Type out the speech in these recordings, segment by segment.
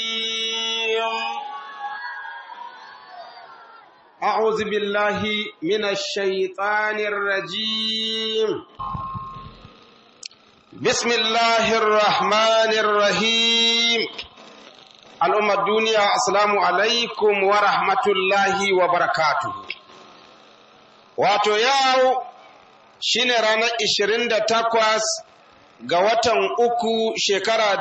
أعوذ بالله من الشيطان الرجيم. بسم الله الرحمن الرحيم. الأمة الدنيا السلام عليكم ورحمة الله وبركاته. wato yau shine ranar 28 ga watan uku shekara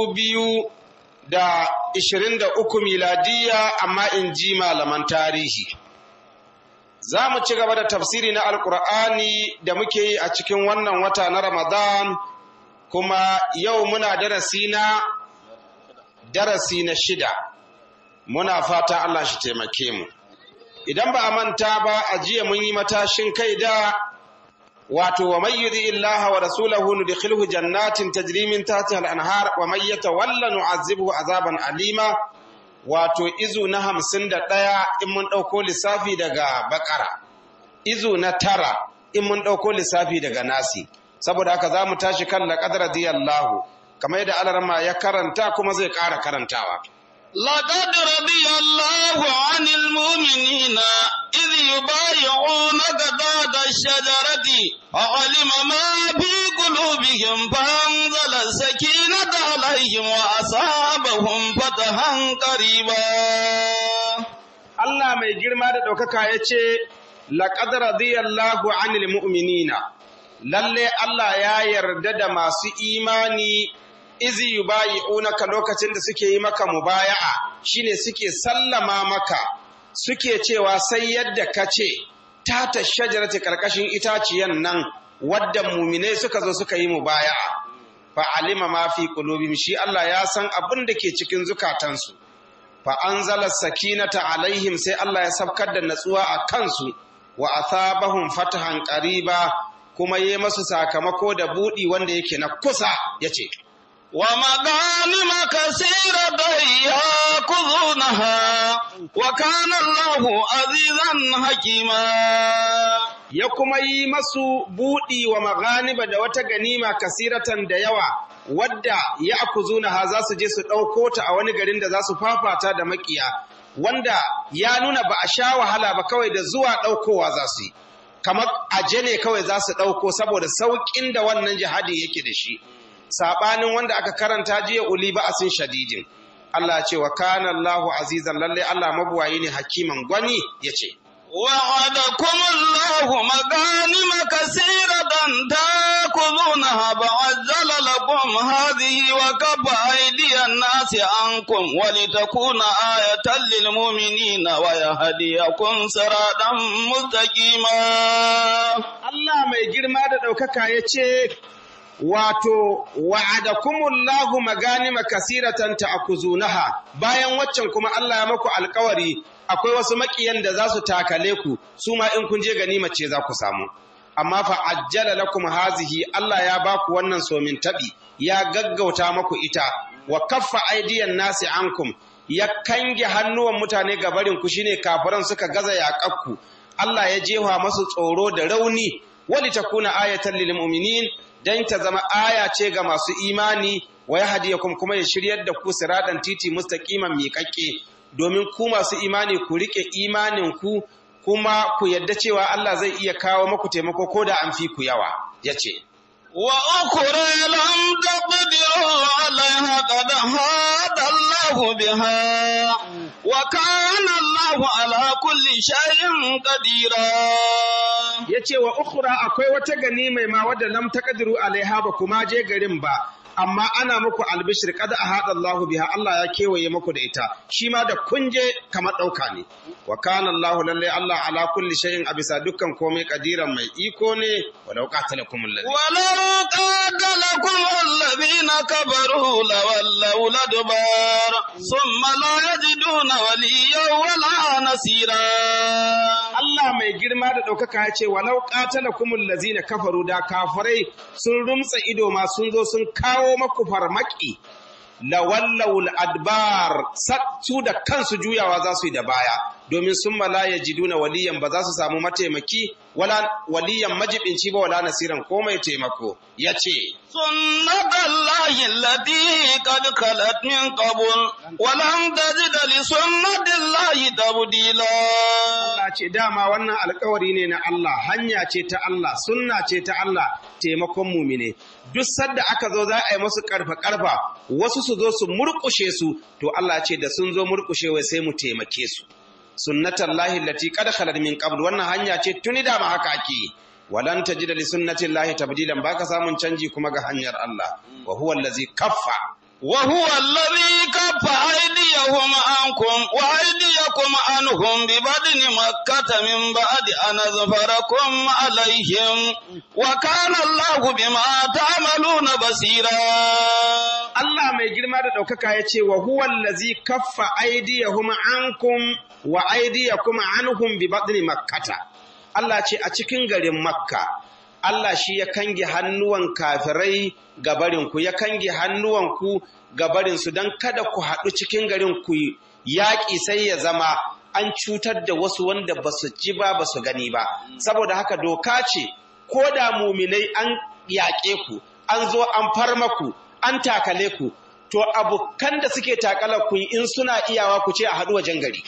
2023 miladiya, amma in ji malaman tarihi. Za mu ci gaba da tafsiri na Alƙur'ani da muke yi a cikin wannan wata na Ramadan, kuma yau muna darasi na 6. Muna fata Allah shi taimake mu. Idan ba a manta ba, a jiya mun yi matashin kai da wato wa may yudi illaha wa rasulahu nudkhilhu jannatin tajri min tahtiha al-anhar wa may yatawalla nu'azzibuhu azaban alima, wato izu na 51 in mun dauko lissafi daga Bakara, izu na 9 in mun dauko lissafi daga Nasi. Saboda haka zamu tashi kan laqad radiyallahu, kamar yadda Alarma ya karanta kuma zai ƙara karantawa. لقد رضي الله عن المؤمنين إذ يبايعونك تحت الشجرة فعلم ما في قلوبهم فأنزل السكينة عليهم وأصابهم فتحا قريبا. Allah mai girma da ɗaukaka ya ce, laqad radiyallahu anil mu'minina, lalle Allah ya yarda da masu imani izi yubayi'unaka, lokacin da suke yi maka mubaya'a, shine suke sallama maka, suke cewa sai yadda ka ce tata shajarati, karkashin itaciyan nan wadda muminai suka zo suka yi mubaya'a. Fa alima ma fi qulubihim, shi Allah ya san abin da ke cikin zukatansu. Fa anzala sakinata alaihim, sai Allah ya sabkar da natsuwa a kansu. Wa athabahum fatahan qariba, kuma yayi masu sakamako da budi wanda yake na kusa. Yace ومغانم كثيرة يأخذونها وكان الله عزيزا حكيما. ya kuma yi masu buɗi wa maganiba da wata ganima kasiratan da yawa, wadda ya akuzunaha za su je su ɗauko ta a wani garin da za su fafata da makiya, wanda ya nuna ba a sha wahala ba, kawai da zuwa ɗaukowa za su yi, kamar aje ne kawai za su ɗauko saboda sauƙin da wannan jihadi yake da shi. Saɓanin wanda aka karanta jiya, uli ba'asin shadidin. Allah ce wa kana Allahu azizan, lalle Allah mabuwayi ne hakiman gwani. Yace وعدكم الله مغانم كثيرة تأخذونها فعجل لكم هذه وكف أيدي الناس عنكم ولتكون آية للمؤمنين ويهديكم صراطا مستقيما. Allah mai girma da ɗaukaka ya ce, wato wa'adakumullahu maganima kasiratan ta'khuzunaha, bayan waccan kuma Allah ya maku alƙawari akwai wasu makiyan da za su takale ku, su ma in kun je ganima ce za ku samu. Amma fa ajjala lakum hazihi, Allah ya baku wannan somin tabi, ya gaggauta maku ita. Wa kaffa aidiyan nasi ankum, ya kange hannuwan mutane gabarin ku, shine kafiran suka gaza yaƙakku. Allah ya jefa masu tsoro da rauni, wali takuna ayatan lil mu'minin, dan ta zama aya ce ga masu imani, wa yahdiyakum, kuma ya shiryar da ku siradan titi mustaqiman miƙaƙƙe, domin ku masu imani ku rike imanin ku, kuma ku yadda cewa Allah zai iya kawo maku taimako ko da an fi ku yawa. Yace wa ukhra lam taqdiru alaiha qad hada Allah biha wa kana Allah ala kulli shay'in qadira. Yace wa ukhra, akwai wata ganima ma wadda lam taqdiru alaiha, ba kuma je garin ba, amma ana muku albishir kada ahada Allahu biha, Allah ya kewaye muku da ita, shi ma da kunje kamar dauka ne. Wa kana Allahu lalle Allah ala kulli shay'in, abisa dukkan komai kadiran mai iko ne. Walau qatalakum alladhina kabaru lawallaw ladbar thumma la yajiduna waliyyan wala nasira. Allah mai girma da ɗaukaka ya ce walau qatalakumul ladzina kafaru, da kafirai sun rumtsa ido ma sun zo sun kawo maku farmaki, lawallawul adbar su da kansu juyawa za su yi da baya domin sun la yajiduna waliyan ba za su samu mataimaki wala waliyan majibinci ba wala nasiran ko mai taimako yace sunnatullahi allati qad khalat min qabl wa lam tajid li sunnatillahi tabdila. Allah ce dama wannan alƙawari ne na Allah, hanya ce ta Allah, sunna ce ta Allah, taimakon mumine. Duk sadda aka zo za a yi musu karfa wasu su zo su murƙushe su, to Allah ce da sun zo murƙushewa sai mu taimake su. Sunnatullahi allati qad khalat min qabl, wannan hanya ce tuni da ma haka ake. Walan tajida li sunnatillahi tabdilan, baka samun canji kuma ga hanyar Allah. Wa huwa allazi kaffa وهو الذي كف أيديهم عنكم وأيديكم عنهم ببدن مكة من بعد أن أظفركم عليهم وكان الله بما تعملون بصيرا. Allah mai girma da ɗaukaka ya ce wa huwa allazi kaffa aydiyahum ankum wa aydiyakum anhum bi badni makkata. Allah ce a cikin garin Makka Allah shi ya kange hannuwan kafirai gabarinku, ya kange hannuwanku gabarinsu don kada ku haɗu cikin garin ku yaƙi sai ya zama an cutar da wasu wanda ba su ji ba su gani ba. Saboda haka doka ce, ko da muminai an yaƙe ku, an zo an farmaku, an takale ku, to abokan da suke takalar ku in suna iyawa ku ce a haɗu wajen gari.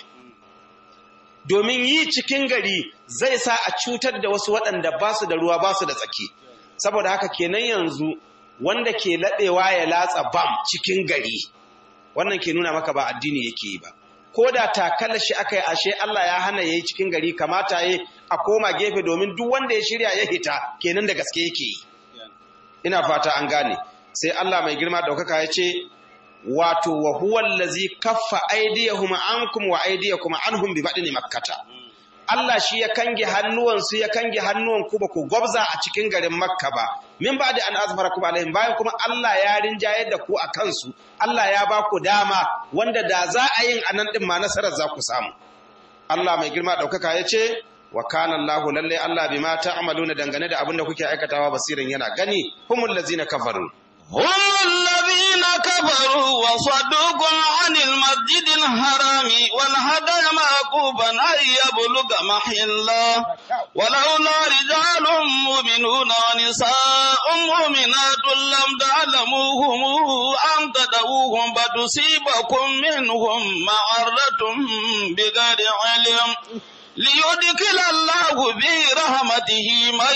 Domin yi cikin gari zai sa a cutar da wasu waɗanda ba su da ruwa ba su da tsaki. Saboda haka kenan yanzu wanda ke laɗewa ya latsa bam cikin gari, wannan ke nuna maka ba addini yake yi ba. Ko da takala shi aka yi ashe Allah ya hana ya yi cikin gari, kamata ya a koma gefe domin duk wanda ya shirya ya hita kenan da gaske yake yi. Ina fata an gane. Sai Allah mai girma ɗaukaka ya ce, wato wa huwa allazi kaffa aydiyahum ankum wa aydiyakum anhum bi badni makkata. Allah shi ya kange hannuwansu ya kange hannuwanku ba ku gwabza a cikin garin Makka ba min ba da an azfarakum alaihim, bayan kuma Allah ya rinjayar da ku a kansu, Allah ya ba ku dama wanda da za a yin anan din ma nasarar za ku samu. Allah mai girma ɗaukaka ya ce wa kana Allahu lalle Allah bima ta'maluna, dangane da abin da kuke aikatawa basirin yana gani. Humul ladzina kafaru هم الذين كفروا وصدوكم عن المسجد الحرام والهدي معكوفا أن يبلغ محله ولولا رجال مؤمنون ونساء مؤمنات لم تعلموهم أن تدعوهم فتصيبكم منهم معرة بغير علم ليدخل الله في رحمته من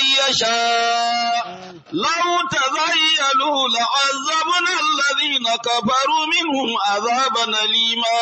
يشاء لو تزيلوا لعذبنا الذين كفروا منهم عذابا أليما.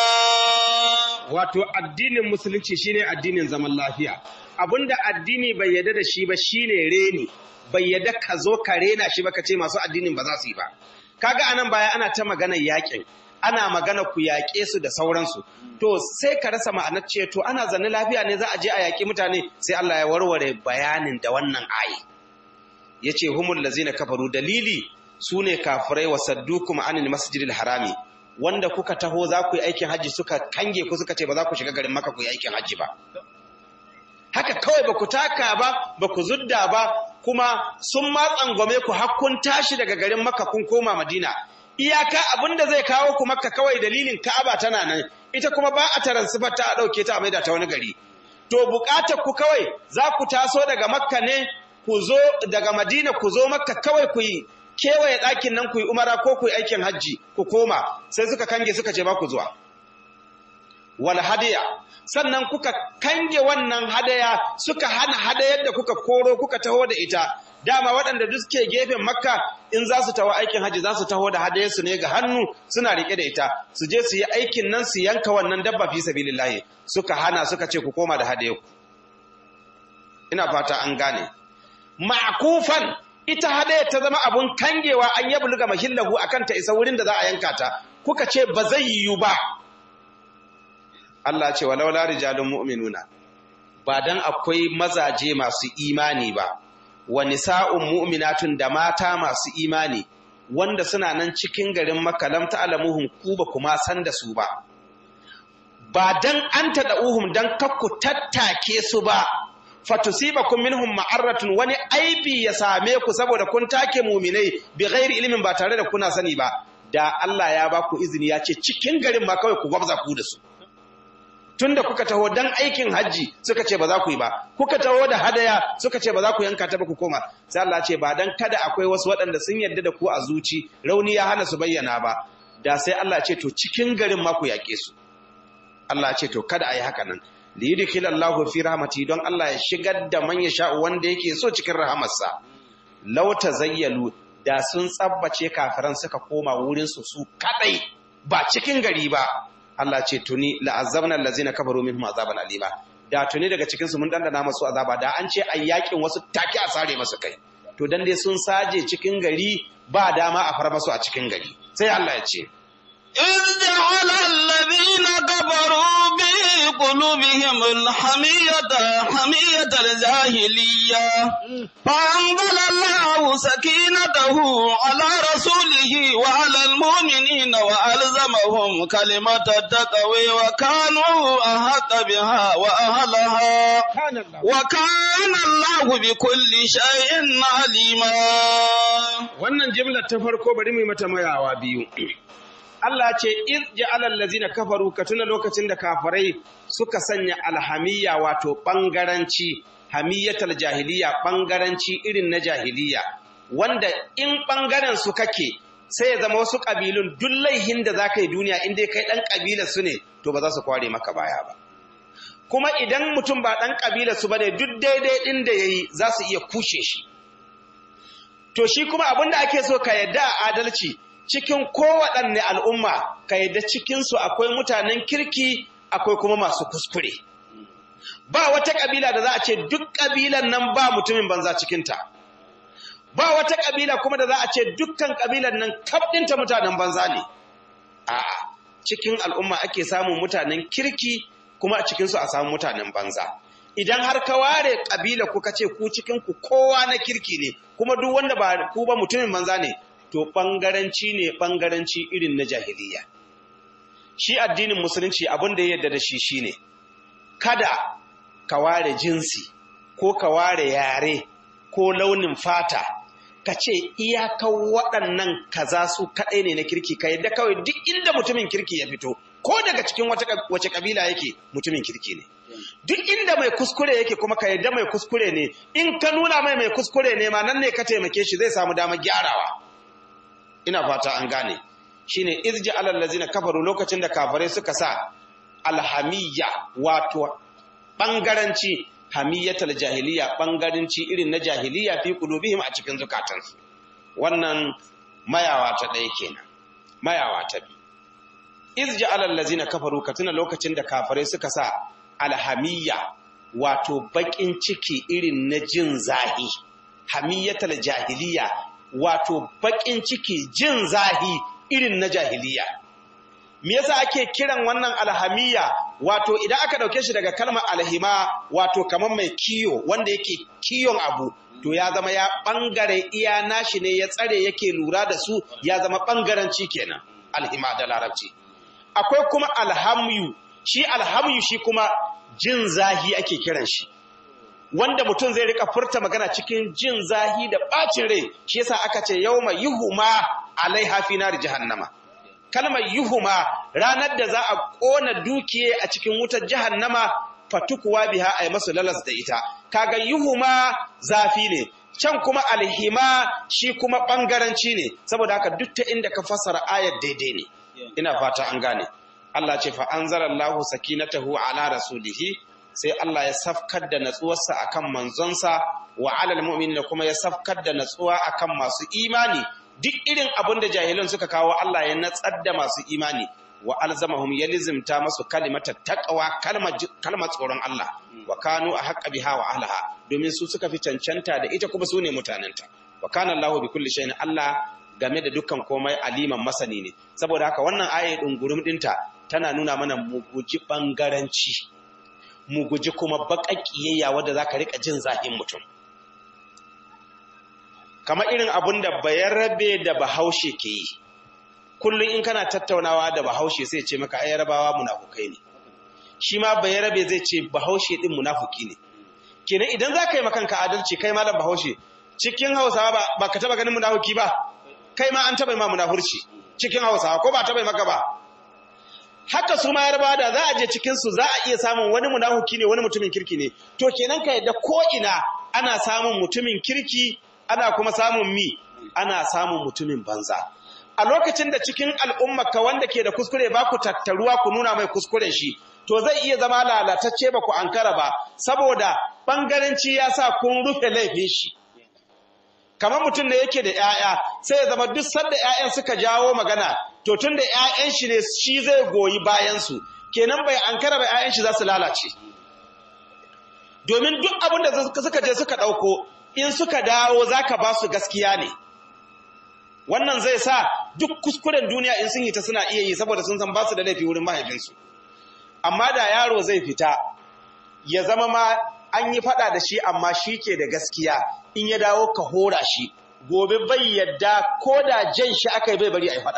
wato addinin musulunci shine addinin zaman lafiya. Abinda addini bai yarda da shi ba shine reni, bai yarda ka zo ka rena shi ba ka ce masu addinin ba za su yi ba. Kaga anan baya ana ta maganar yakin, ana magana ku yaƙe su da sauransu, to sai ka rasa ma'anar ce to ana zanne lafiya ne za a je a yaƙi mutane, sai Allah ya warware bayanin da wannan ayi. Yace humul lazina kafaru, dalili sune kafirai wa saddukum anil masjidil harami, wanda kuka taho za ku yi aikin haji suka kange ku suka ce ba za ku shiga garin Makka ku yi aikin haji ba. Haka kawai ba ku taka ba ku zudda ba, kuma sun matsangwame ku har kun tashi daga garin Makka kun koma Madina. Iyaka abinda zai kawo ku Makka kawai dalilin Ka'aba tana nan, ita kuma ba a taransifar ta a ɗauke ta a maida ta wani gari. To buƙatar ku kawai za ku taso daga Makka ne, ku zo daga Madina ku zo Makka kawai ku yi kewaye ɗakin nan ku yi umara ko ku yi aikin hajji ku koma, sai suka kange suka ce ba ku zuwa. Wal hadiya, sannan kuka kange wannan hadaya, suka hana hadayar da kuka koro kuka taho da ita. Dama waɗanda duk suke gefen Makka in za su taho aikin hajji za su taho da hadayarsu ne ga hannu suna riƙe da ita, su je su yi aikin nan su yanka wannan dabba fi sabilillahi, suka hana suka ce ku koma da hadayarku. Ina fata an gane. Ma'kufan, ita hadayar ta zama abun kangewa, an yabluga mahillahu akan ta isa wurin da za a yanka ta, kuka ce ba zai yiwu ba. Allah ce walaula rijalun mu'minuna, ba dan akwai mazaje masu imani ba, wa nisa'un mu'minatun da mata masu imani wanda suna nan cikin garin Makka lam ta'lamuhum, ku ba kuma san da su ba. Ba dan an tada'uhum dan kakku tattake su ba, fatusibakum minhum ma'arratun, wani aibi ya same ku saboda kun take mu'minai bi ghairi ilmin ba tare da kuna sani ba. da Allah ya ba ku izini ya ce cikin garin ma kawai ku gwabza ku da su. Tunda kuka taho dan aikin hajji suka ce ba za ku yi ba, kuka taho da hadaya suka ce ba za ku yanka ta ba ku koma. Sai Allah ce ba dan kada akwai wasu waɗanda sun yarda da ku a zuci, rauni ya hana su bayyana ba, da sai Allah ce to cikin garin ma ku yaƙe su. Allah ce to kada a yi haka nan. Li yudkhilallahu fi rahmati, don Allah ya shigar da man yasha wanda yake so cikin rahamarsa. Law tazayyalu, da sun tsabbace kafiran suka koma wurin su kadai ba cikin gari ba. Allah ce tuni la'azzabna allazina kafaru minhum azaban alima, da tuni daga cikin su mun dandana masu azaba, da an ce ayyakin wasu take a sare masu kai. To dan dai sun saje cikin gari ba dama a far masu a cikin gari. Sai Allah ya ce إذ جعل الذين كفروا بقلوبهم حمية الجاهلية فأنزل الله سكينته على رسوله وعلى المؤمنين وألزمهم كلمة التقوى وكانوا أحق بها وأهلها وكان الله بكل شيء عليما. wannan jimlar ta farko bari mu yi mata mayawa biyu. Allah ce iz ja'ala allazina kafaru, ka tuna lokacin da kafirai suka sanya alhamiyya wato bangaranci, hamiyatal jahiliya, bangaranci irin na jahiliya, wanda in bangaren su kake sai ya zama wasu kabilun duk laihin da zaka yi duniya in dai kai dan kabilar su ne to ba za su kware maka baya ba. Kuma idan mutum ba dan kabilar su bane duk daidai din da yayi za su iya kushe shi. To shi kuma abinda ake so ka yadda a adalci, cikin kowaɗanne al'umma ka yadda cikinsu akwai mutanen kirki akwai kuma masu kuskure. Ba wata ƙabila da za a ce duk ƙabilan nan ba mutumin banza cikinta. Ba wata ƙabila kuma da za a ce dukkan ƙabilan nan kaɗinta mutanen banza ne. A'a, cikin al'umma ake samun mutanen kirki kuma a cikinsu a samu mutanen banza. Idan har ka ware ƙabila kuka ce ku cikinku kowa na kirki ne, kuma duk wanda ba ku ba mutumin banza ne, to ɓangaranci ne, ɓangaranci irin na jahiliya. Shi addinin musulunci abin da ya yarda da shi shine kada ka ware jinsi ko ka ware yare ko launin fata ka ce iyakan waɗannan kaza su kaɗai ne na kirki, ka yadda kawai duk inda mutumin kirki ya fito ko daga cikin wace kabila yake mutumin kirki ne. Duk inda mai kuskure yake kuma ka yadda mai kuskure ne, in ka nuna mai kuskure ne ma nan ne ka taimake shi zai samu damar gyarawa. Ina fata an gane. Shine izji alal lazina kafaru, lokacin da kafirai suka sa alhamiyya wato bangaranci, hamiyatal jahiliya, bangaranci irin na jahiliya fi qulubihim a cikin zukatansu. Wannan mayawa ta ɗaya kenan. Mayawa ta biyu, izji alal lazina kafaru, ka tuna lokacin da kafirai suka sa alhamiyya wato bakin ciki irin na jin zahi, hamiyatal jahiliya wato bakin ciki jin zahi irin na jahiliya. Me yasa ake kiran wannan alhamiyya? Wato idan aka dauke shi daga kalmar alhima, wato kamar mai kiyo wanda yake kiyon abu, to ya zama ya bangare iya nashi ne ya tsare yake lura da su, ya zama bangaranci kenan, alhima da larabci. Akwai kuma alhamyu, shi kuma jin zahi ake kiran shi, wanda mutum zai rika furta magana cikin jin zahi da bacin rai. Shi yasa aka ce yawma yuhuma alaiha fi nar jahannama. Kalmar yuhuma, ranar da za a kona dukiye a cikin wutar jahannama, fatukuwa biha ay masu lalas da ita. Kaga yuhuma zafi ne, can kuma alhima shi kuma bangaranci ne, saboda haka duk ta inda ka fassara ayar daidai ne. Ina fata an gane. Allah ce fa anzalallahu sakinatahu ala rasulihi, sai Allah ya safkar da natsuwarsa akan manzonsa, wa alal mu'minina kuma ya safkar da natsuwa akan masu imani. Duk irin abin da jahilan suka kawo Allah ya natsar da masu imani, wa alzamahum, ya lizimta masu kalimata taqwa, kalmar tsoron Allah, wa kanu ahqqa biha wa ahliha, domin su suka fi cancanta da ita kuma su ne mutanenta. Wa kana Allahu bi kulli shay'in, Allah game da dukkan komai aliman masani ne. Saboda haka wannan aya dungurum dinta tana nuna mana mu guji bangaranci, mu guji kuma baƙaƙiyayya wadda za ka riƙa jin zahin mutum. Kamar irin abin da bayarabe da bahaushe ke yi, kullum in kana tattaunawa da bahaushe sai ce maka ai yarabawa munafukai ne, shi ma bayarabe zai ce bahaushe ɗin munafuki ne. Kenan idan za ka yi makanka adalci kai malam bahaushe, cikin hausawa ba ka taɓa ganin munafuki ba, kai ma an taɓa ma munafurci. cikin Hausawa ko ba ta bai maka ba haka su ma Yarbawa da za a je cikin su za a iya samun wani munafuki ne wani mutumin kirki ne to kenan ka yadda ko ina ana samun mutumin kirki ana kuma samun ana samun mutumin banza a lokacin da cikin al'ummarka wanda ke da kuskure ba ku tattaruwa ku nuna mai kuskuren shi to zai iya zama lalatacce ba ku ankara ba saboda bangaranci ya sa kun rufe laifin shi kamar mutum da yake da ƴaƴa sai ya zama duk sanda ƴaƴan suka jawo magana to tun da ƴaƴan shi ne shi zai goyi bayan su kenan bai ankara ba ƴaƴan shi za su lalace domin duk abin da suka je suka ɗauko in suka dawo zaka ba su gaskiya ne wannan zai sa duk kuskuren duniya in sun yi ta suna iya yi saboda sun san ba su da laifi wurin mahaifinsu amma da yaro zai fita ya zama ma an yi faɗa da shi amma shi ke da gaskiya in ya dawo ka hora shi gobe bai yadda ko da jan shi aka yi bai bari a yi faɗa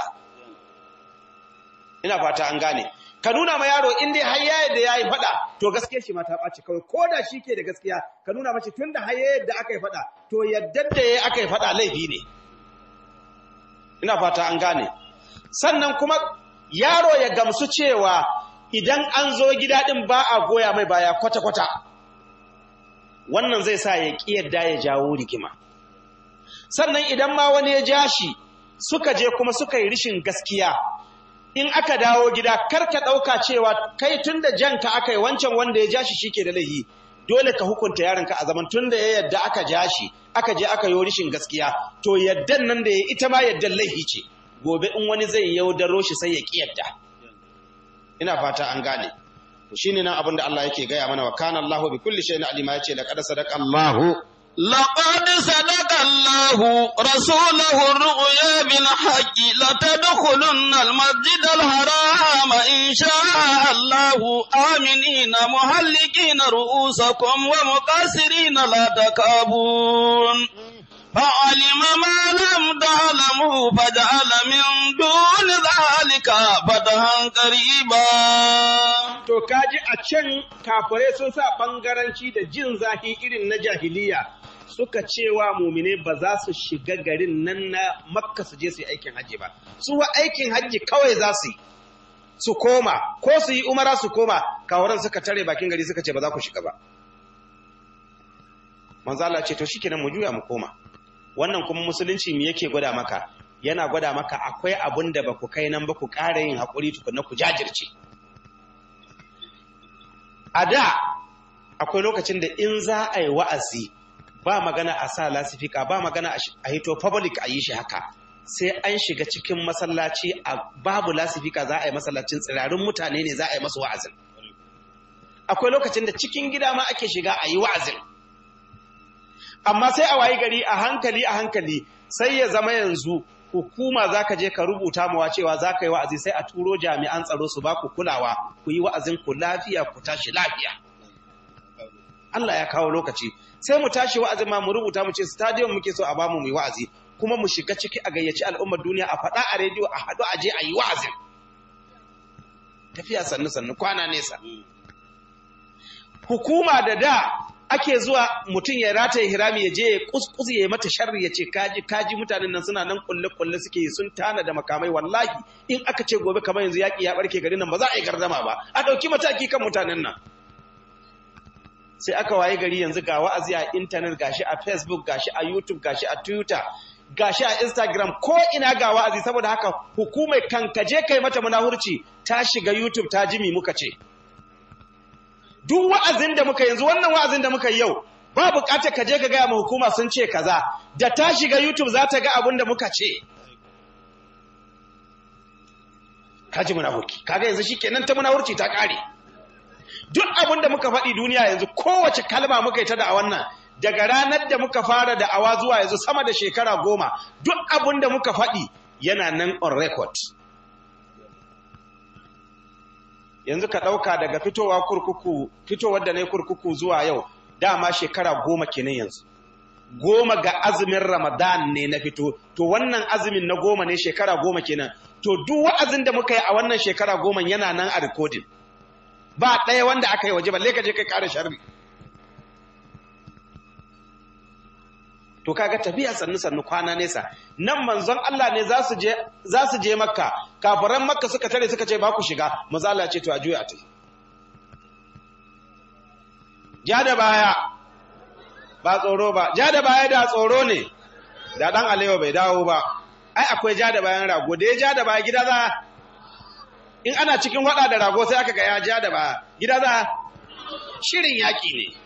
ina fata an gane ka nuna ma yaro in dai har ya yadda ya yi faɗa to gaskiya shi ma ta ɓaci kawai ko da shi ke da gaskiya ka nuna mace tun da har ya yadda aka yi faɗa to yadda da ya aka yi faɗa laifi ne ina fata an gane sannan kuma yaro ya gamsu cewa idan an zo gida din ba a goya mai baya kwata-kwata wannan zai sa ya ƙi yadda ya jawo rigima sannan idan ma wani ya ja shi suka je kuma suka yi rishin gaskiya in aka dawo gida karka ɗauka cewa kai tun da janka aka yi wancan wanda ya ja shi shi ke da laihi dole ka hukunta yaronka a zaman tun da ya yadda aka ja shi aka je aka yi rishin gaskiya to yaddan nan da ya ita ma yaddan laihi ce gobe in wani zai yaudaro shi sai ya ƙi yadda ina fata an gane shine nan abin da Allah yake gaya mana wa kana Allahu bi kulli shay'in alima yace laqad sadaqa Allahu rasulahu ar-ru'ya bil haqqi la tadkhulunna al-masjid al-haram in sha'a Allahu aminina muhallikina ru'usakum wa muqassirina la takabun فعلم ما لم تعلموا فجعل من دون ذلك فتحا قريبا to kaji a can kafirai sun sa bangaranci da jin zahi irin na jahiliya suka cewa mumine ba za su shiga garin nan na Makka su je su yi aikin haji ba su wa aikin haji kawai za su yi su koma ko su yi umara su koma kawaran suka tare bakin gari suka ce ba za ku shiga ba manzo Allah ce to shikenan mu juya mu koma wannan kuma musulunci me yake gwada maka yana gwada maka akwai abin da baku kai nan ba ku ƙara yin haƙuri tukunna ku jajirce a da akwai lokacin da in za a yi wa'azi ba magana a sa lasifika ba magana a hito public a yi shi haka sai an shiga cikin masallaci a babu lasifika za a yi masallacin tsirarin mutane ne za a yi masu wa'azin akwai lokacin da cikin gida ma ake shiga a yi wa'azin amma sai a wayi gari a hankali sai ya zama yanzu hukuma za ka je ka rubuta mawa cewa za ka yi wa'azi sai a turo jami'an tsaro su ba ku kulawa ku yi wa'azin ku lafiya ku tashi lafiya Allah ya kawo lokaci sai mu tashi wa'azin ma mu rubuta mu ce stadium muke so a ba mu yi wa'azi kuma mu shiga ciki a gayyaci al'ummar duniya a faɗa a rediyo a haɗu a je a yi wa'azin tafiya sannu kwana nesa hukuma da ake zuwa mutum ya rataye hirami ya je ya kuskus ya mata sharri ya ce kaji mutanen nan suna nan kulle suke yi sun tana da makamai wallahi in aka ce gobe kamar yanzu yaƙi ya barke garin nan ba za a yi gardama ba a ɗauki mataki kan mutanen nan sai aka waye gari yanzu ga wa'azi a intanet gashi a Facebook gashi a YouTube gashi a Twitter gashi a Instagram ko ina ga wa'azi saboda haka hukumai kankaje kai mata munahurci ta shiga YouTube ta jimi muka ce duk wa'azin da muka yanzu wannan wa'azin da muka yau ba bukatar ka je ka gaya ma hukuma sun ce kaza da ta shiga YouTube za ta ga abin da muka ce kaji munafurci kaga yanzu shikenan ta munafurci ta kare duk abin da muka faɗi duniya yanzu kowace kalma muka yi ta da wannan daga ranar da muka fara da awa zuwa yanzu sama da shekara 10 duk abin da muka faɗi yana nan on record yanzu ka ɗauka daga fitowar da na yi kurkuku zuwa yau dama shekara 10 kenan yanzu 10 ga azumin Ramadan ne na fito to wannan azumin na 10 ne shekara 10 kenan to duk wa'azin da muka yi a wannan shekara 10 yana nan a recording ba ɗaya wanda aka yi waje balle ka je kai ƙara sharri to kaga tafiya sannu sannu kwana nesa. Nan manzon Allah ne za su je Makka, kafiran Makka suka tare suka ce ba ku shiga, manzo Allah ce to a juya ta. Ja da baya ba tsoro ba, ja da baya da tsoro ne, da dan alewa bai dawo ba. Ai akwai ja da bayan rago, da ya ja da baya gida za, in ana cikin hada da rago sai aka ga ya ja da baya gida za, shirin yaki ne.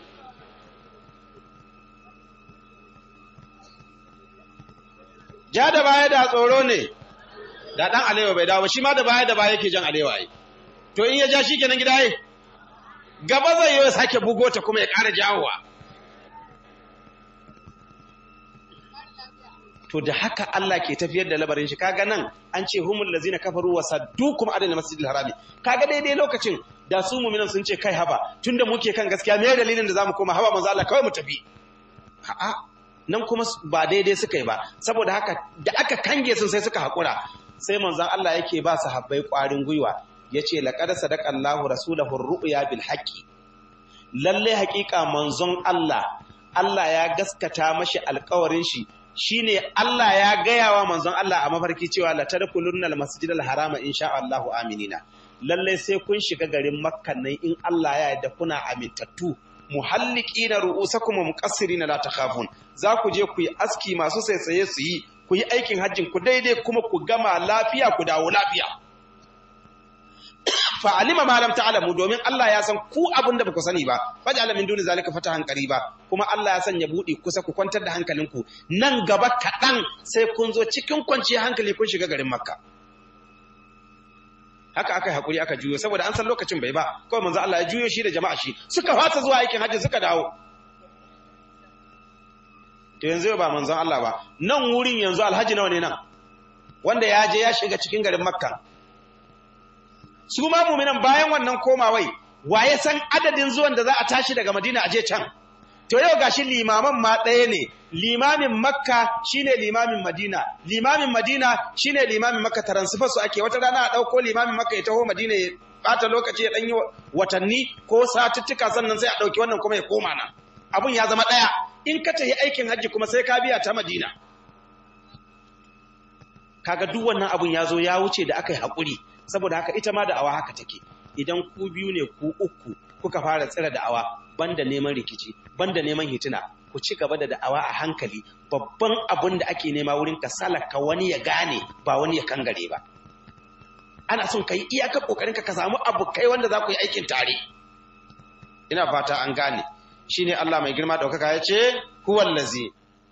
Ja da baya da tsoro ne, da dan alewa bai dawo, shi ma da baya yake jan alewa yi. To in ya ja shi kenan gida yi, gaba zai yi sake bugo ta kuma ya ƙara jawowa. To da haka Allah ke tafiyar da labarin shi. Kaga nan an ce humul lazina kafaru wa saddukum adana masjidil harami. Kaga daidai lokacin da su mu'minan sun ce kai haba, tunda muke kan gaskiya me dalilin da zamu koma haba manzo Allah kawai mu tafi. A'a, nan kuma ba daidai suka yi ba, saboda haka da aka kange sun sai suka haƙura. Sai manzon Allah yake ba sahabbai ƙwarin gwiwa, yace laqad sadaqallahu rasulahu ar-ru'ya bil haqqi. Lalle haƙiƙa manzon Allah ya gaskata mashi alƙawarin shi, shine Allah ya gaya wa manzon Allah a mafarki cewa la tadkhulunna al-masjidal harama insha Allahu aminina. Lalle sai kun shiga garin Makka nan in Allah ya yarda kuna amintattu. Muhalliqina ru'usakum wa muqassirina la takhafun. Za ku je ku yi aski masu saisaye su yi, ku yi aikin hajjin ku daidai kuma ku gama lafiya ku dawo lafiya. Fa'alima ma lam ta'lamu, domin Allah ya san ku abin da baku sani ba, faj'ala min duni zalika fatahan qariba, kuma Allah ya sanya budi kusa, ku kwantar da hankalinku, nan gaba kaɗan sai kun zo cikin kwanciyar hankali kun shiga garin Makka. Haka aka yi hakuri aka juyo, saboda an san lokacin bai ba, kawai manzo Allah ya juyo shi da jama'a shi suka fata zuwa aikin hajji suka dawo. To yanzu ba manzon Allah ba, nan wurin yanzu alhaji nawa ne nan wanda ya je ya shiga cikin garin Makka. Su ma mu'minan bayan wannan komawai, waye san adadin zuwan da za a tashi daga Madina a je can. To yau gashi limaman ma ɗaya ne, limamin Makka shine limamin Madina, limamin Madina shine limamin Makka, taransifa su ake. Wata rana a ɗauko limamin Makka ya taho Madina ya ɓata lokaci ya ɗan yi watanni ko satuttuka, sannan sai a ɗauki wannan kuma ya koma nan. Abun ya zama ɗaya. In ka tafi aikin hajji kuma sai ka biya ta Madina. Kaga duk wannan abun ya zo ya wuce da aka yi haƙuri. Saboda haka ita ma da'awa haka take. Idan ku biyu ne ku uku kuka fara tsira da'awa, banda neman rikici, banda neman hitina, ku ci gaba da da'awa a hankali. Babban abin da ake nema wurin ka salaka wani ya gane, ba wani ya kangare ba. Ana son ka yi iyakar kokarin ka samu abokai wanda za ku yi aikin tare. Ina fata an gane. Shine Allah mai girma daukaka ya ce huwallazi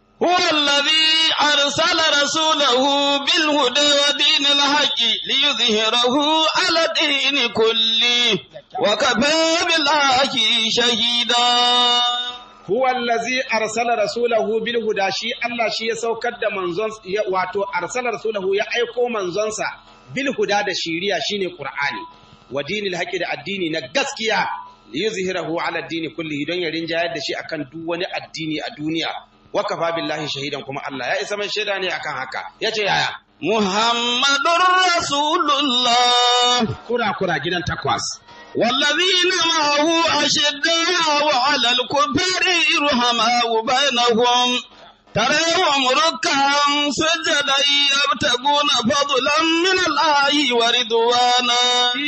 أرسل رسوله بالهدى ودين الحق ليظهره على الدين كله وكفى بالله شهيدا. هو الذي أرسل رسوله بالهدى شي الله شي يسوكر da manzon wato arsala rasulahu ya aiko manzonsa bil huda da shiriya shine Qur'ani wa dinil haqi da addini na gaskiya liyuzhirahu ala ad-din kullihi don ya rinjayar da shi akan duk wani addini a duniya. Wa kafa billahi shahidan, kuma Allah ya isa mai shaida ne akan haka. Yace yaya? Muhammadur Rasulullah. Kura gidan takwas. والذين معه أشداء على الكفار رحماء بينهم تراهم ركعا سجدا يبتغون فضلا من الله ورضوانا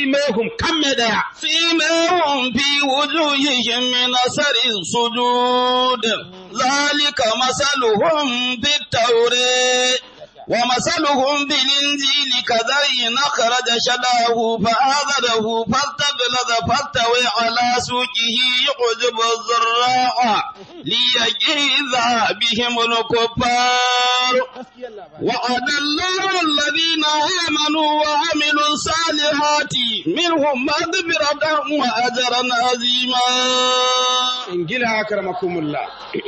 فيماهم في وجوههم من أثر السجود ذلك مثلهم في التوراة ومثلهم بالإنجيل كزرع أخرج شطأه فآزره فاستغلظ فاستوى على سوقه يعجب الزراع ليغيظ بهم الكفار وعد الله الذين آمنوا وعملوا الصالحات منهم مغفرة وأجرا عظيما. إنجيل أكرمكم الله.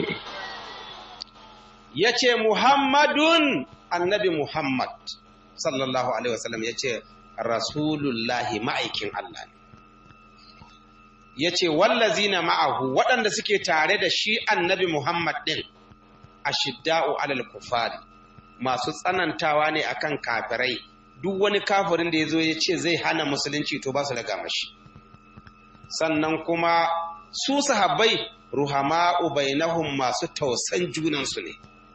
yace Muhammadun, annabi Muhammad sallallahu alaihi wasallam yace rasulullahi, ma'aikin Allah ne. Yace wallazina ma'ahu, waɗanda suke tare da shi annabi Muhammad din, ashidda'u alal kufari, masu tsanantawa ne akan kafirai. Duk wani kafirin da yazo yace zai hana musulunci to ba su daga mashi. Sannan kuma su sahabbai ruhama'u bainahum, masu tausan junansu ne.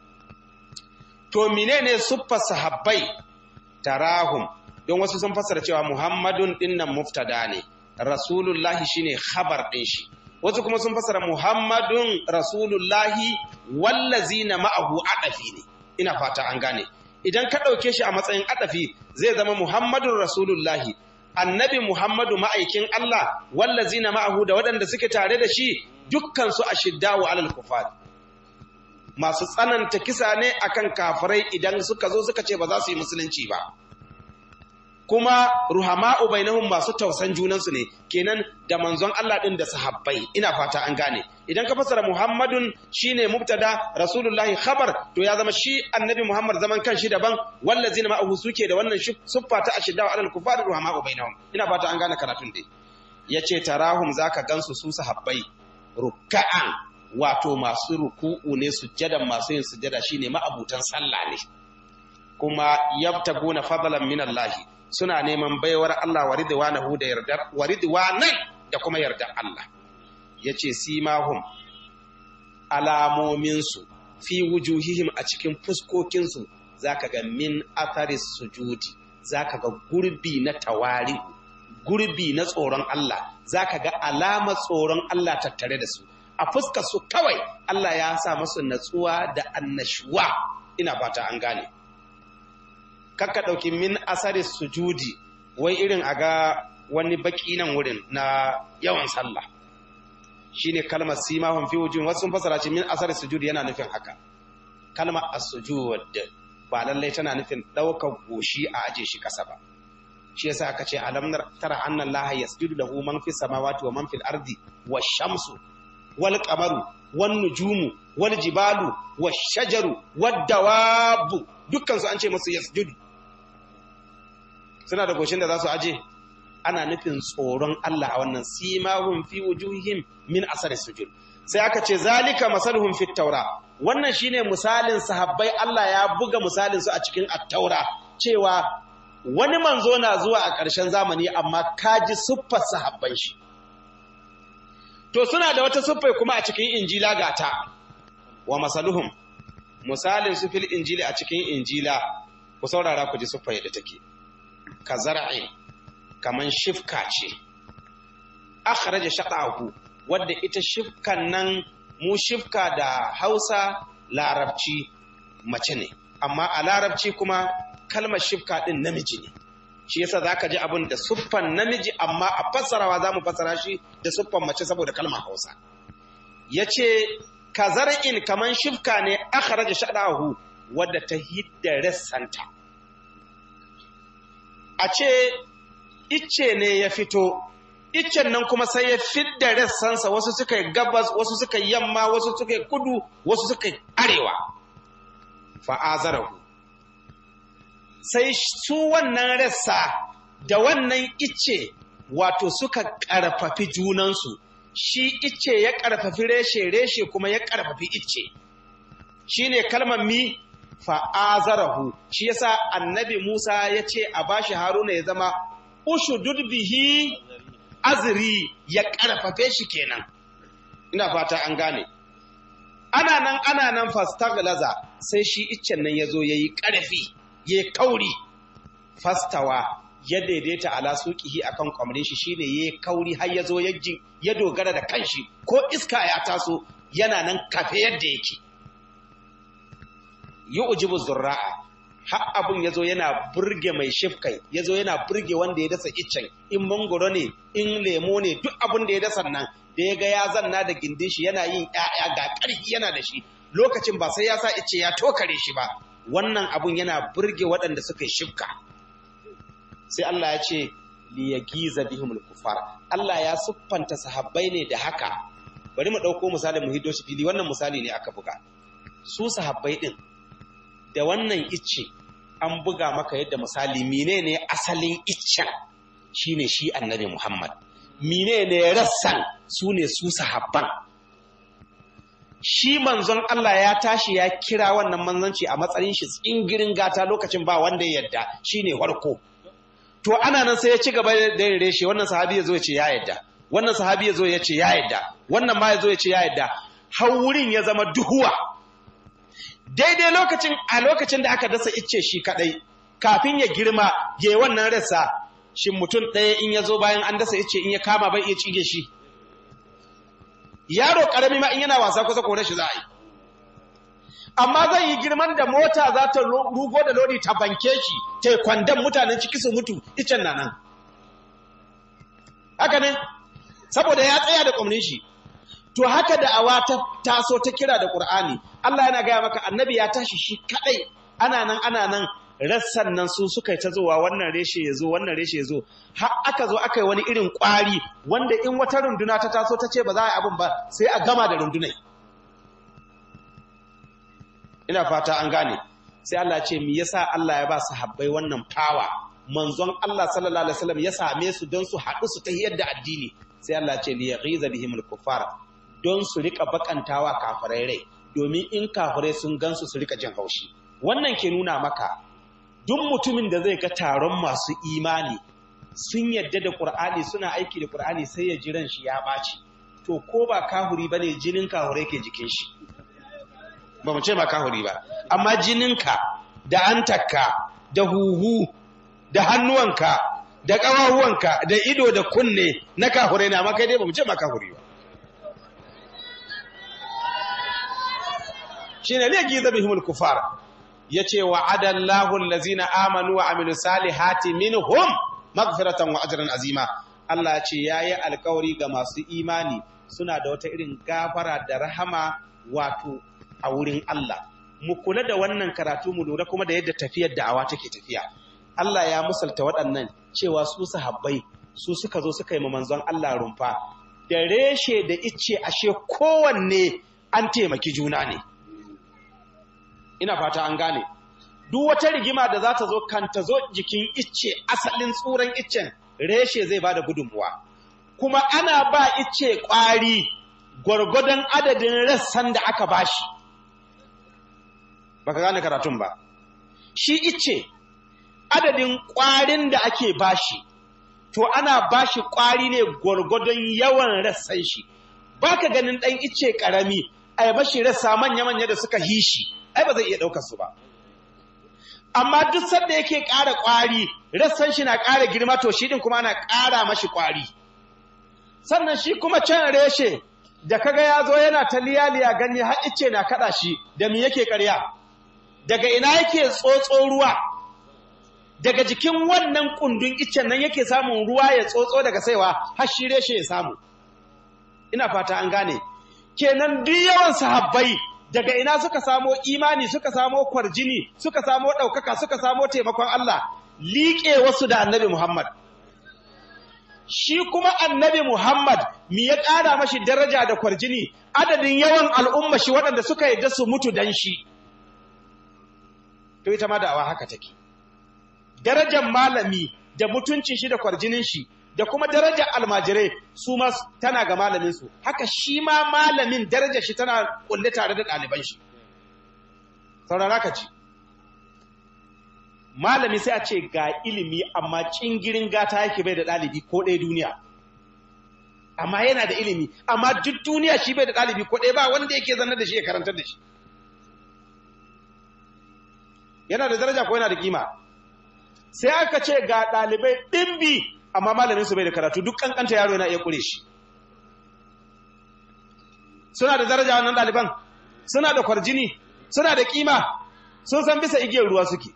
to menene siffar sahabbai tarahum don wasu sun fassara cewa Muhammadun dinnan muftada ne Rasulullahi shine khabar din shi wasu kuma sun fassara Muhammadun Rasulullahi wallazina ma'ahu adafi ne ina fata an gane idan ka dauke shi a matsayin adafi zai zama Muhammadun Rasulullahi annabi Muhammadu ma'aikin Allah wallazina ma'ahu da waɗanda suke tare da shi dukkan su ashiddawu alal kufar masu tsananta kisa ne akan kafirai idan suka zo suka ce ba za su yi musulunci ba kuma ruhama'u bainahum masu tausan junansu ne kenan da manzon Allah din da sahabbai ina fata an gane idan ka fasara Muhammadun shine mubtada Rasulullahi khabar to ya zama shi annabi Muhammad zaman kanshi daban wallazina ma'ahu suke da wannan siffa ta ashidda alal kufar ruhama'u bainahum ina fata an gane karatun dai yace tarahum zaka gansu su sahabbai ruk'an wato masu ruku'u ne sujjadan masu yin sujjada shine ma'abutan sallah ne kuma yabtaguna fadlan min Allah suna neman baiwar Allah wa ridwanahu da yardar wa ridwanan da kuma yardar Allah yace simahum alamomin su fi wujuhihim a cikin fuskokin su zaka ga min atharis sujudi zaka ga gurbi na tawari gurbi na tsoron Allah zaka ga alamar tsoron Allah tattare da su a fuskar su kawai Allah ya sa musu natsuwa da annashuwa ina fata an gane kakka ɗauki min asari sujudi wai irin a ga wani baki nan wurin na yawan sallah shine kalmar simahum fi wujuhihim wasu sun fasara ce min asari sujudi yana nufin haka kalmar as-sujud ba lallai tana nufin ɗaukar goshi a aje shi kasa ba shi yasa aka ce alam tara anna allaha yasjudu lahu man fis samawati wa man fil ardi wash-shamsu wal qamaru wan nujumu wal jibalu wash shajaru wad dawabu dukkan su an ce musu yasjudu suna da goshin da za su aje ana nufin tsoron Allah a wannan simahum fi wujuhihim min asari sujud sai aka ce zalika masaluhum fit taura wannan shine misalin sahabbai Allah ya buga misalin su a cikin at-taura cewa wani manzo na zuwa a ƙarshen zamani amma kaji siffar sahabban shi to suna da wata siffai kuma a cikin injila gata wa masaluhum misalin su fil injili a cikin injila ku saurara ku ji siffar yadda take ka zar'in kaman shifka ce akhraja shaqahu wadda ita shifkan nan mu shifka da Hausa larabci mace ne amma a larabci kuma kalmar shifka din namiji ne shi yasa zaka ji abin da suffan namiji amma a fassarawa zamu fassara shi da suffan mace saboda kalmar Hausa yace ka zar'in kaman shifka ne akhraja shaqahu wadda ta hidda rassanta a ce icce ne ya fito iccen nan kuma sai ya fidda rassansa wasu suka yi gabas wasu suka yi yamma wasu suka yi kudu wasu suka yi arewa fa'azarahu sai su wannan rassa da wannan icce wato suka ƙarfafi junansu shi icce ya ƙarfafi reshe kuma ya ƙarfafi icce shine kalmar mi fa'azarahu shi yasa annabi Musa ya ce a bashi Haruna ya zama ushudud bihi azri ya karfafe shi kenan ina fata an gane ana nan fastaglaza sai shi iccen nan yazo yayi karfi yayi kauri fastawa ya daidaita ala suqihi akan kwamrin shi shine yayi kauri har yazo ya dogara da kanshi ko iska ya taso yana nan kafe yadda yake yu'jibu zurra'a har abun yazo yana burge mai shifkai yazo yana burge wanda ya dasa iccen in mangoro ne in lemo ne duk abun da ya dasa nan da ya ga ya zanna da gindin shi yana yin ƴaƴa ga ƙarfi yana da shi lokacin ba sai ya sa icce ya tokare shi ba wannan abun yana burge waɗanda suka yi shifka sai Allah ya ce li yagiza bihimul kufar Allah ya siffanta sahabbai ne da haka bari mu dauko misalin mu hiddo shi fili wannan misali ne aka buga su sahabbai din da wannan icce an buga maka yadda misali menene asalin iccen shine shi annabi Muhammad menene rassan sune su sahabban shi manzon Allah ya tashi ya kira wannan manzanci a matsayin shi tsingirin gata lokacin ba wanda ya yadda shine warko to ana nan sai ya ci gaba da reshe wannan sahabi ya zo ya ce ya yadda wannan sahabi ya zo ya ce ya yadda wannan ma ya zo ya ce ya yadda har wurin ya zama duhuwa daidai lokacin da aka dasa icce shi kadai kafin ya girma ya wannan rassa, shin mutum ɗaya in ya zo bayan an dasa icce in ya kama bai iya cige shi? Yaro karami ma in yana wasa kusa kore shi za a yi. Amma zai yi girman da mota za ta rugo da lodi ta banke shi, ta kwandon mutanen ciki su mutu, icen na nan. Haka ne, saboda ya tsaya da ƙwamnin shi. To haka da awa ta taso ta kira da Ƙur'ani, Allah yana gaya maka annabi ya tashi shi kaɗai, ana nan, rassan nan su suka ta zuwa wannan reshe ya zo, wannan reshe ya zo, har aka zo aka yi wani irin ƙwari, wanda in wata runduna ta taso ta ce ba za a yi abin ba, sai a gama da rundunai. Ina fata an gane, sai Allah ce me yasa Allah ya ba su habbai wannan fawa, manzon Allah sallallahu alaihi wasallam ya same su don su haɗu su ta yadda addini, sai Allah ce li yaghiza bihimul kuffar, don su rika bakantawa kafirai rai, domin in kafirai sun gansu su rika jin haushi. Wannan ke nuna maka duk mutumin da zai ga taron masu imani sun yadda da Qur'ani suna aiki da Qur'ani sai ya ji ran shi ya ɓaci, to ko ba kahuri bane jinin kafirai ke jikin shi. Ba mu ce ba kahuri ba, amma jininka da antakka da huhu da hannuwanka da ƙawahuwanka da ido da kunne na kahure na maka dai ba mu ce ma kahuri ba. Shine ne giza bihimul kufar, yace wa'ada Allahu allazina amanu wa amilus salihati minhum maghfiratan wa ajran azima. Allah ya ce yayi alƙawari ga masu imani suna da wata irin gafara da rahama wato a wurin Allah. Mu kula da wannan karatu mu lura kuma da yadda tafiyar da'awa take tafiya. Allah ya musalta waɗannan cewa su sahabbai su suka zo suka yi manzon Allah rumfa da reshe da icce, ashe kowanne an taimaki juna ne. Ina fata an gane. Duk wata rigima da za ta zo kan ta zo jikin icce, asalin tsuran iccen reshe zai bada gudunmuwa. Kuma ana ba icce ƙwari gwargwadon adadin rassan da aka bashi. Baka gane karatun ba. Shi icce adadin ƙwarin da ake bashi, to ana bashi ƙwari ne gwargwadon yawan rassan shi. Baka ganin ɗan icce ƙarami, ai bashi rassa manya-manya da suka hishi, ai ba zai iya ɗaukar su ba. Amma duk sanda yake ƙara ƙwari, rassan shi na ƙara girma, to shi din kuma ana ƙara mashi ƙwari. Sannan shi kuma can reshe, da kaga ya zo yana ta liyaliya ganye har icce na kaɗa shi, da me yake ƙarya? Daga ina yake tsotso ruwa? Daga jikin wannan kundin iccen nan yake samun ruwa ya tsotso daga saiwa har shi reshe ya samu. Ina fata an gane. Kenan duk yawan sahabbai daga ina suka samo imani, suka samo kwarjini, suka samo ɗaukaka, suka samo taimakon Allah, liƙe wasu da annabi Muhammad. Shi kuma annabi Muhammad mi ya ƙara mashi daraja da kwarjini, adadin yawan al'umma shi waɗanda suka yarda su mutu dan shi. To ita ma da'awa haka take. Darajar malami da mutuncin shi da kwarjinin shi da kuma darajar almajirai su ma tana ga malamin su, haka shi ma malamin darajar shi tana kulle tare da ɗaliban shi. Saurara ka ci. Malami sai a ce ga ilimi amma cingirin gata yake bai da ɗalibi ko ɗaya duniya. Amma yana da ilimi, amma duk duniya shi bai da ɗalibi ko ɗaya, ba wanda yake zannar da shi ya karantar da shi. Yana da daraja ko yana da kima? Sai aka ce ga ɗalibai ɗimbi, amma malamin su bai da karatu, duk kankanta yaro yana iya ƙure shi. Suna da daraja wannan ɗaliban, suna da kwarjini, suna da kima, sun san bisa igiyar ruwa suke.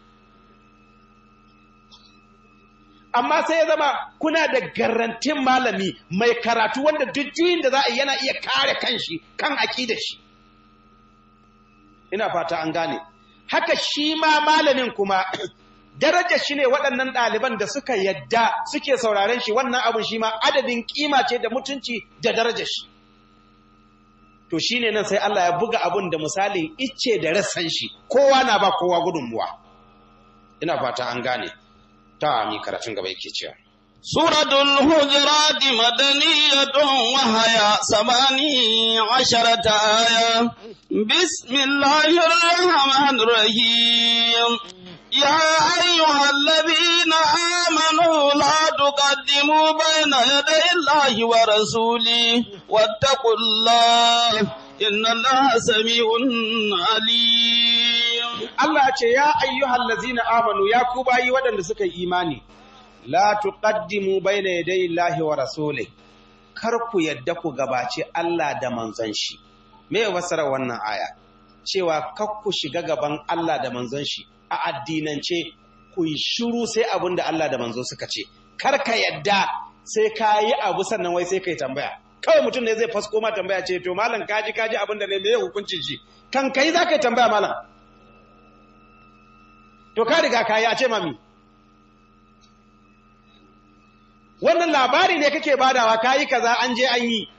Amma sai ya zama kuna da garantin malami mai karatu wanda duk juyin da za a yi yana iya kare kanshi kan aƙidar shi. Ina fata an gane. Haka shi ma malamin kuma darajar shi ne waɗannan ɗaliban da suka yadda suke sauraren shi, wannan abin shi ma adadin kima ce da mutunci da darajar shi. To shi ne nan sai Allah ya buga abin da misalin icce da rassan shi, kowa na ba kowa gudunmuwa. Ina fata an gane. Ta mi karatun gaba yake cewa. Suratul Hujurat madaniyatun wa haya 18 aya. Bismillahir rahmanir rahim. Ya ayyuhalladhina amanu la tuqaddimu bayna yaday Allahi wa rasulihi wattaqullaha innallaha sami'un alim. Allah ce ya ayyuhal ladzina amanu ya ku bayi waɗanda suka yi imani la tuqaddimu bayna yaday Allahi wa rasulih kar ku yadda ku gabace Allah da manzon shi me ya fassara wannan aya cewa kar ku shiga gaban Allah da manzon shi a addinance ku yi shiru sai abin da Allah da manzo suka ce kar ka yadda sai ka yi abu sannan wai sai kai tambaya kawai mutum ne zai fasko ma tambaya ce to malam kaji abin da ne me hukuncin shi kan kai za ka yi tambaya malam to ka riga ka yi a ce mami wannan labari ne kake badawa ka yi kaza an je an yi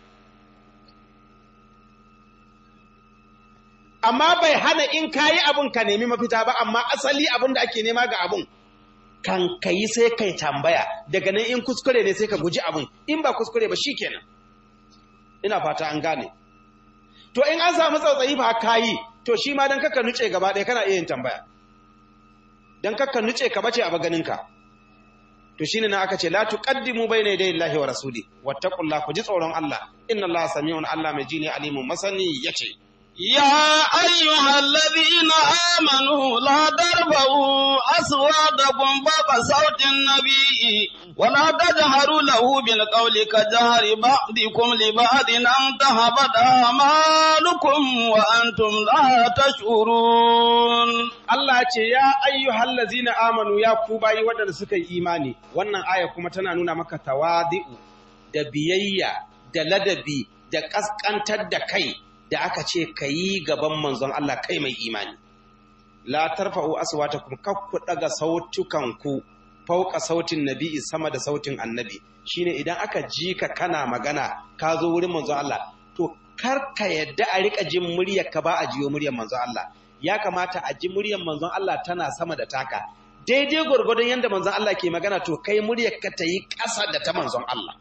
amma bai hana in ka yi abin ka nemi mafita ba amma asali abin da ake nema ga abin kan ka yi sai kai tambaya daga nan in kuskure ne sai ka guji abin in ba kuskure ba shikenan ina fata an gane to in an samu tsautsayi ba ka yi to shi ma dan kakka nuce gaba ɗaya kana iya yin tambaya dan kakka nuce ka bace a baganinka to shine na aka ce la tuqaddimu bayna yaday Allahi wa rasuli wattaqullaha ku ji tsoron Allah inna Allaha sami'un Allah mai ji ne alimun masani yace يا أيها الذين آمنوا لا ترفعوا أصواتكم فوق صوت النبي ولا تجهروا له بالقول كجهر بعضكم لبعض أن تهبط أعمالكم وأنتم لا تشعرون Allah ce ya ayyuhal ladzina amanu ya ku bayi waɗanda suka yi imani wannan aya kuma tana nuna maka tawadi'u da biyayya da ladabi da kaskantar da kai da aka ce ka yi gaban manzon Allah kai mai imani. La tarfa'u aswatakum kakku daga sautukanku fauka sautin nabi sama da sautin annabi shine idan aka ji ka kana magana ka zo wurin manzon Allah to kar ka yadda a rika jin muryar ka ba a jiyo muryar manzon Allah ya kamata a ji muryar manzon Allah tana sama da taka daidai gurgurdon yanda manzon Allah ke magana to kai muryar ka ta yi ƙasa da ta manzon Allah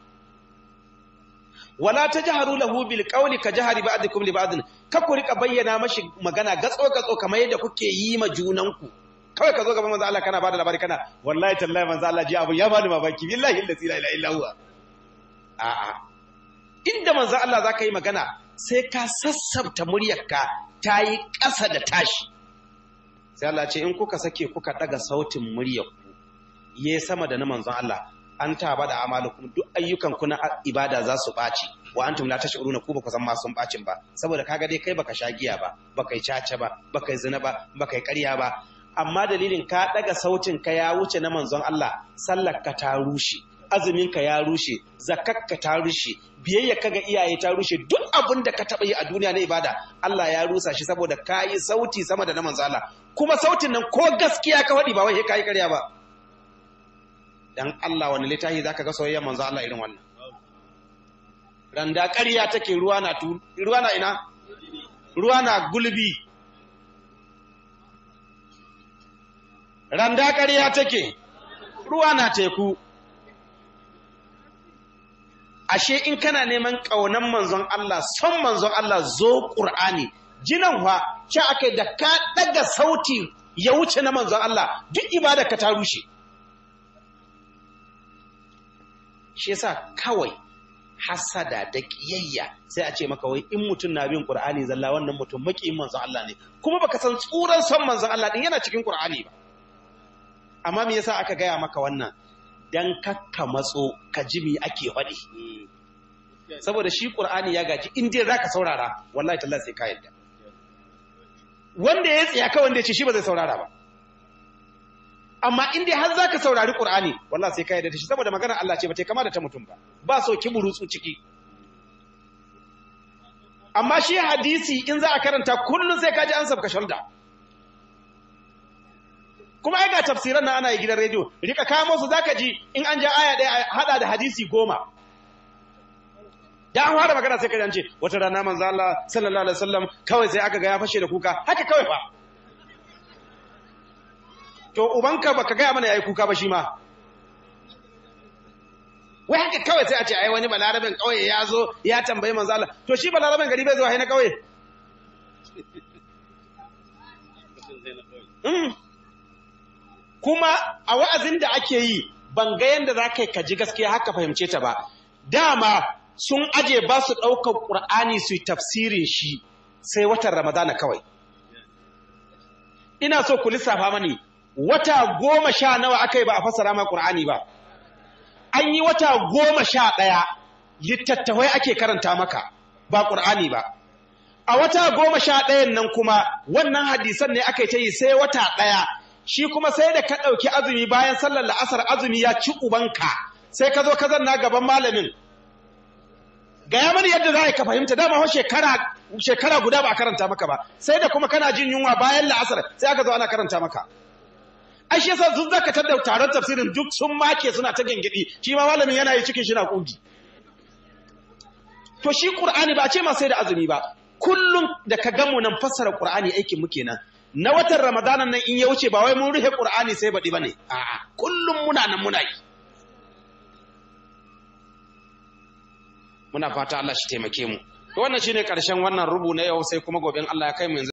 wala tajharu lahu bil qawli ka jahari ba'dikum li ba'din ka ku rika bayyana mashi magana gatso kamar yadda kuke yi ma junanku kawai ka zo gaban manzo Allah kana bada labari kana wallahi tallahi manzo Allah ji abu ya bani babaki billahi la ilaha illa huwa a'a inda manzo Allah zaka yi magana sai ka sassabta muryarka ta yi ƙasa da tashi sai Allah ce in kuka sake kuka daga sautin muryarku yayi sama da na manzon Allah an taba da amalukum duk ayyukan ku na ibada za su ɓaci wa antum la tash'uruna ku ba ku san ma sun ɓacin ba saboda kaga dai kai baka sha giya ba baka yi caca ba baka yi zina ba baka yi ƙarya ba amma dalilin ka daga sautin ka ya wuce na manzon Allah sallar ka ta rushe azumin ka ya rushe zakkar ka ta rushe biyayya ka ga iyaye ta rushe duk abin da ka taba yi a duniya na ibada Allah ya rusa shi saboda ka yi sauti sama da na manzon Allah kuma sautin nan ko gaskiya ka faɗi ba wai ka yi ƙarya ba dan Allah wani littafi zaka ga soyayya manzo Allah irin wannan randa ƙarya take ruwa na ina ruwa na gulbi randa ƙarya take ruwa na teku ashe in kana neman ƙaunan manzon Allah son manzon Allah zo Qur'ani jinan fa ce akai da ka daga sauti ya wuce na manzon Allah duk ibada ka ta rushe shi yasa kawai hasada da kiyayya sai a ce maka wai in mutum na bin Qur'ani zalla wannan mutum makiyin manzon Allah ne kuma baka san tsuran son manzon Allah din yana cikin Qur'ani ba amma me yasa aka gaya maka wannan dan kakka matso ka ji me ake faɗi saboda shi Qur'ani ya gaji in dai zaka saurara wallahi tallahi sai ka yadda wanda ya tsaya kawai wanda ya ce shi ba zai saurara ba amma in dai har zaka saurari Qur'ani wallahi sai ka yarda da shi saboda maganar Allah ce ba ta kama da ta mutum ba so kiburutsu ciki amma shi hadisi in za a karanta kullun sai ka ji an sabka shalda kuma ai ga tafsiran nan ana yi gidan rediyo rika kamo su zaka ji in an ja aya ɗaya hada da hadisi 10 da an fara magana sai ka ji ce wata rana manzo Allah sallallahu alaihi wasallam kawai sai aka ga ya fashe da kuka haka kawai fa to ubanka baka gaya mana yayi kuka ba shi ma wai haka kawai sai a ce ai wani balarabin kauye ya zo ya tambayi manzo Allah to shi balarabin gari bai zo hai na kauye kuma a wa'azin da ake yi ban ga yanda za ka ji gaskiya haka fahimce ta ba dama sun aje ba su ɗaukar ƙur'ani su yi tafsirin shi sai watan ramadana kawai ina so ku lissafa mani wata 10 nawa aka yi ba a fassara ma Qur'ani ba. An yi wata 11 littattafai ake karanta maka ba Qur'ani ba. A wata 11 nan kuma wannan hadisan ne aka yi ta yi sai wata 1, shi kuma sai da ka ɗauki azumi bayan sallar la'asar azumi ya ci ubanka, sai ka zo ka zanna gaban malamin. Gaya mani yadda za ka fahimta, dama ho shekara guda ba a karanta maka ba, sai da kuma kana jin yunwa bayan la'asar sai aka zo ana karanta maka. Ai shi yasa sun zaka tada taron tafsirin duk sun make suna ta gengedi, shi ma malamin yana yi cikin shi na kugi. To shi Qur'ani ba a ce ma sai da azumi ba, kullum da ka gamu nan fassara Qur'ani aikin mu kenan. Na watan Ramadanan nan in ya wuce ba wai mun rufe Qur'ani sai baɗi bane, a'a kullum muna nan muna yi. Muna fata Allah shi taimake mu. To wannan shine ƙarshen wannan rubu na yau, sai kuma goben Allah ya kai mu yanzu.